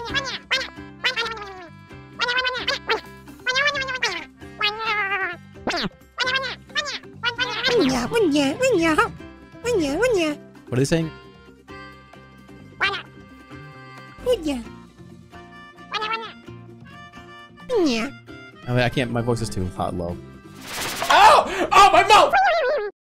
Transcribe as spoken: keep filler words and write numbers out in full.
What are they saying? I mean, I can't. My voice is too hot low.